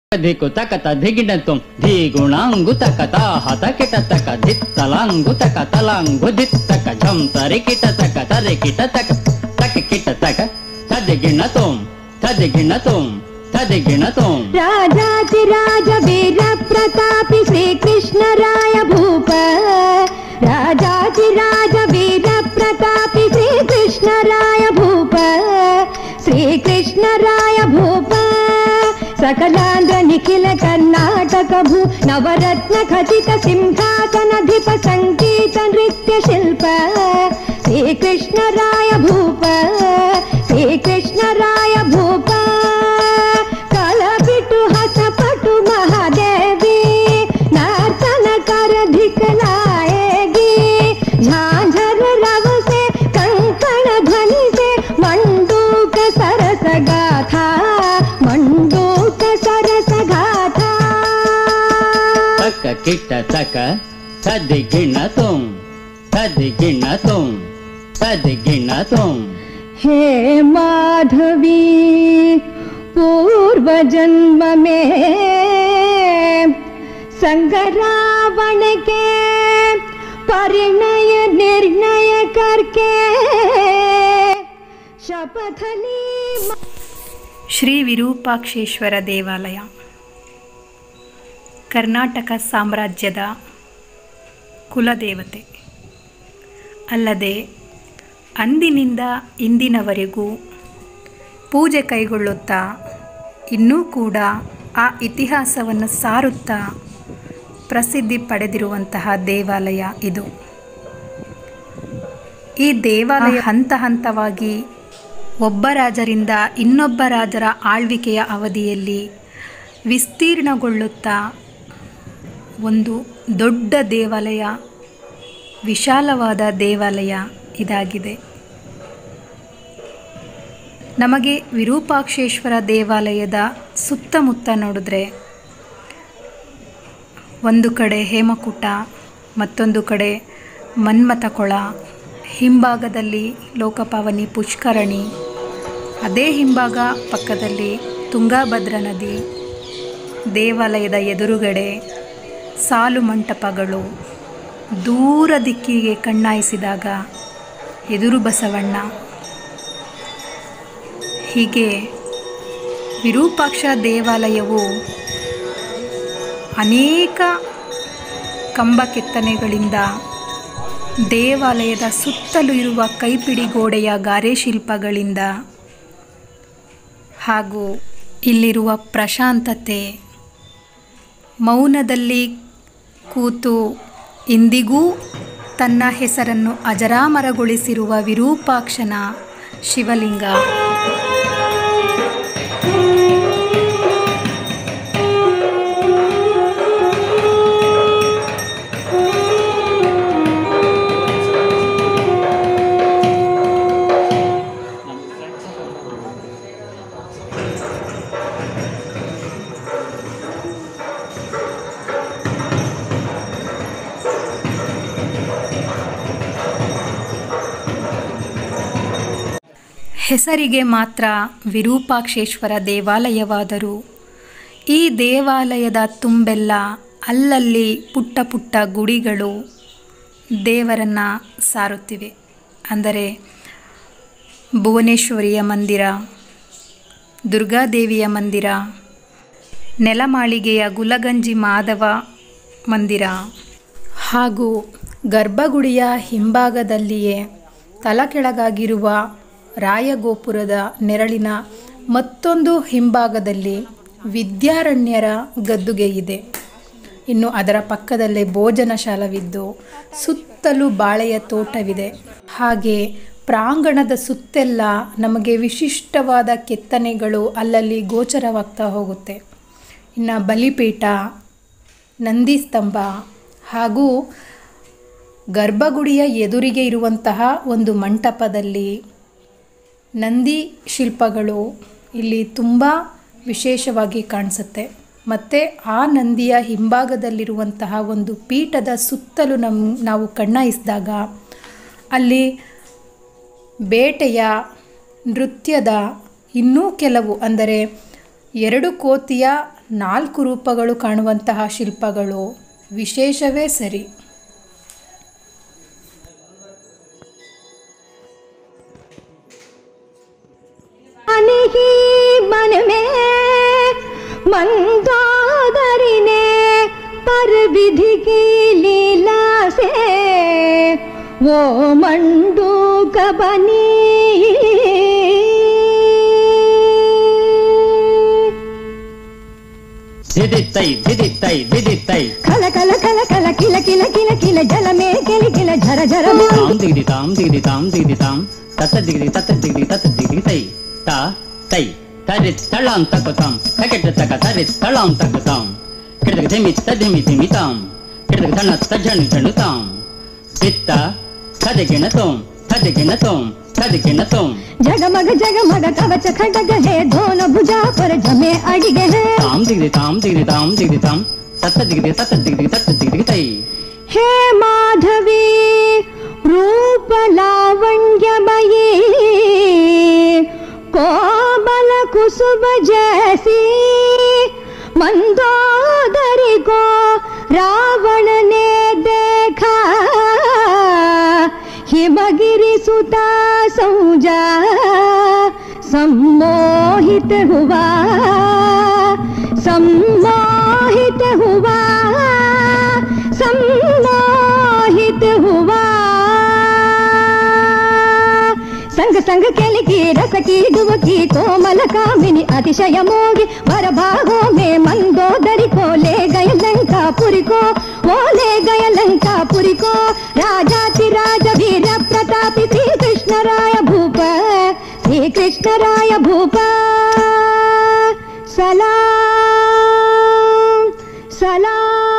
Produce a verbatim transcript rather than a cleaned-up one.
ಧಿಕು ತಕತ ಧಿಗಿಣತುಂ ಧಿಗುಣಾಂಗು ತಕತ ಹತ ಕಿಟ ತಕ ಧಿತ್ತಲಾಂಗು ತಕ ತಲಾಂಗು ಧಿತ್ತಕ ಝಂ ತರಿ ಕಿಟ ತಕ ತರಿ ಕಿಟ ತಕ ತಕ ಕಿಟ ತಕ ತದಿಗಿಣತುಂ ತದಿಗಿಣತುಂ ತದಿಗಿಣತುಂ ರಾಜಾತಿರಾಜ ವೀರ ಪ್ರತಾಪಿ ಶ್ರೀ ಕೃಷ್ಣರಾಯ ಭೂಪ ರಾಜಾತಿರಾಜ ವೀರ ಪ್ರತಾಪಿ ಶ್ರೀ ಕೃಷ್ಣರಾಯ ಭೂಪ ಶ್ರೀ ಕೃಷ್ಣರಾಯ ಭೂಪ सकलांध्र निखिल कर्नाटक भू नवरत्न खचित सिंहासनाधिप संगीत नृत्य शिल्प श्री कृष्णराय भूप श्री कृष्णराय भूप कलबिटु हसपटु महादेवी नर्तन कर धिकलाएगी झांझर रव से कंकण ध्वनि से मंडूक सरस गाथा मंडूक सरस गाथा तक किट तक तदिगिणतुं तदिगिणतुं तदिगिणतुं हे माधवी पूर्व जन्म में संगरावण के परिणय निर्णय करके शपथ ली ಶ್ರೀ ವಿರೂಪಾಕ್ಷೇಶ್ವರ ದೇವಾಲಯ ಕರ್ನಾಟಕ ಸಾಮ್ರಾಜ್ಯದ ಕುಲದೇವತೆ ಅಲ್ಲದೆ ಅಂದಿನಿಂದ ಇಂದಿನವರೆಗೂ ಪೂಜೆ ಕೈಗೊಳ್ಳುತ್ತಾ ಇನ್ನೂ ಕೂಡ ಆ ಇತಿಹಾಸವನ್ನು ಸಾರುತ್ತಾ ಪ್ರಸಿದ್ಧಿ ಪಡೆದಿರುವಂತಹ ದೇವಾಲಯ ಇದು. ಈ ದೇವಾಲಯ ಹಂತ ಹಂತವಾಗಿ ಒಬ್ಬ ರಾಜರಿಂದ ಇನ್ನೊಬ್ಬ ರಾಜರ ಆಳ್ವಿಕೆಯ ಅವಧಿಯಲ್ಲಿ ವಿಸ್ತೀರ್ಣಗೊಳ್ಳುತ್ತಾ ಒಂದು ದೊಡ್ಡ ದೇವಾಲಯ, ವಿಶಾಲವಾದ ದೇವಾಲಯ ಇದಾಗಿದೆ. ನಮಗೆ ವಿರೂಪಾಕ್ಷೇಶ್ವರ ದೇವಾಲಯದ ಸುತ್ತಮುತ್ತ ನೋಡಿದ್ರೆ ಒಂದು ಕಡೆ ಹೇಮಕೂಟ, ಮತ್ತೊಂದು ಕಡೆ ಮನ್ಮಥ ಕೊಳ, ಹಿಂಭಾಗದಲ್ಲಿ ಲೋಕಪಾವನಿ ಪುಷ್ಕರಣಿ, ಅದೇ ಹಿಂಭಾಗ ಪಕ್ಕದಲ್ಲಿ ತುಂಗಾಭದ್ರಾ ನದಿ, ದೇವಾಲಯದ ಎದುರುಗಡೆ ಸಾಲು ಮಂಟಪಗಳು, ದೂರ ದಿಕ್ಕಿಗೆ ಕಣ್ಣಾಯಿಸಿದಾಗ ಎದುರು ಬಸವಣ್ಣ. ಹೀಗೆ ವಿರೂಪಾಕ್ಷ ದೇವಾಲಯವು ಅನೇಕ ಕಂಬ ಕೆತ್ತನೆಗಳಿಂದ ದೇವಾಲಯದ ಸುತ್ತಲೂ ಇರುವ ಕೈಪಿಡಿ ಗೋಡೆಯ ಗಾರೆ ಶಿಲ್ಪಗಳಿಂದ ಹಾಗೂ ಇಲ್ಲಿರುವ ಪ್ರಶಾಂತತೆ, ಮೌನದಲ್ಲಿ ಕೂತು ಇಂದಿಗೂ ತನ್ನ ಹೆಸರನ್ನು ಅಜರಾಮರಗೊಳಿಸಿರುವ ವಿರೂಪಾಕ್ಷನ ಶಿವಲಿಂಗ. ಹೆಸರಿಗೆ ಮಾತ್ರ ವಿರೂಪಾಕ್ಷೇಶ್ವರ ದೇವಾಲಯವಾದರೂ ಈ ದೇವಾಲಯದ ತುಂಬೆಲ್ಲ ಅಲ್ಲಲ್ಲಿ ಪುಟ್ಟ ಪುಟ್ಟ ಗುಡಿಗಳು ದೇವರನ್ನು ಸಾರುತ್ತಿವೆ. ಅಂದರೆ ಭುವನೇಶ್ವರಿಯ ಮಂದಿರ, ದುರ್ಗಾದೇವಿಯ ಮಂದಿರ, ನೆಲಮಾಳಿಗೆಯ ಗುಲಗಂಜಿ ಮಾಧವ ಮಂದಿರ ಹಾಗೂ ಗರ್ಭಗುಡಿಯ ಹಿಂಭಾಗದಲ್ಲಿಯೇ ತಲಕೆಳಗಾಗಿರುವ ರಾಯಗೋಪುರದ ನೆರಳಿನ ಮತ್ತೊಂದು ಹಿಂಭಾಗದಲ್ಲಿ ವಿದ್ಯಾರಣ್ಯರ ಗದ್ದುಗೆ ಇದೆ. ಇನ್ನು ಅದರ ಪಕ್ಕದಲ್ಲೇ ಭೋಜನ ಶಾಲವಿದ್ದು ಸುತ್ತಲೂ ಬಾಳೆಯ ತೋಟವಿದೆ. ಹಾಗೆ ಪ್ರಾಂಗಣದ ಸುತ್ತೆಲ್ಲ ನಮಗೆ ವಿಶಿಷ್ಟವಾದ ಕೆತ್ತನೆಗಳು ಅಲ್ಲಲ್ಲಿ ಗೋಚರವಾಗ್ತಾ ಹೋಗುತ್ತೆ. ಇನ್ನು ಬಲಿಪೀಠ, ನಂದಿ ಸ್ತಂಭ ಹಾಗೂ ಗರ್ಭಗುಡಿಯ ಎದುರಿಗೆ ಇರುವಂತಹ ಒಂದು ಮಂಟಪದಲ್ಲಿ ನಂದಿ ಶಿಲ್ಪಗಳು ಇಲ್ಲಿ ತುಂಬ ವಿಶೇಷವಾಗಿ ಕಾಣಿಸುತ್ತೆ. ಮತ್ತು ಆ ನಂದಿಯ ಹಿಂಭಾಗದಲ್ಲಿರುವಂತಹ ಒಂದು ಪೀಠದ ಸುತ್ತಲೂ ನಮ್ಮ ನಾವು ಕಣ್ಣಾಯಿಸಿದಾಗ ಅಲ್ಲಿ ಬೇಟೆಯ, ನೃತ್ಯದ ಇನ್ನೂ ಕೆಲವು, ಅಂದರೆ ಎರಡು ಕೋತಿಯ ನಾಲ್ಕು ರೂಪಗಳು ಕಾಣುವಂತಹ ಶಿಲ್ಪಗಳು ವಿಶೇಷವೇ ಸರಿ. मन में मंदोदरी ने पर विधि की लीला से वो मंडूक बनी. धिदितै धिदितै धिदितै खल खल खल खल किल किल किल किल जल में किल किल झर झर ताम दिगदिताम दिगदिताम दिगदिताम तत दिगदि तत दिगदि तत दिगदितै ता तै तरि तळां तकतां तकेट तक तरि तळां तकतां किडदक धिमि तधिमि धिमितां किडदक धन तजन जनुतां चित्त तदिगिणतों तदिगिणतों तदिगिणतों जगमग जगमग कवच खड्ग है दोनों भुजा पर जमे अड़िगे है. ताम दिगदिताम दिगदिताम दिगदिताम तत दिगदि तत दिगदि तत दिगदितै हे माधवी रूप लावण्यमयी कोमल कुसुम जैसी मंदोदरी को रावण ने देखा. हिमगिरि सुता सौजा सम्मोहित हुआ सम्मोहित हुआ सम्मोहित हुआ. संग संग केली की रस की डुबकी कोमल कामिनी अतिशय मोगी वर भागों में मंदोदरी को ले गए लंकापुरी को वो ले गए लंकापुरी को. राजातिराज वीर प्रतापी श्री कृष्ण राय भूप श्री कृष्ण राय भूप. सलाम सलाम.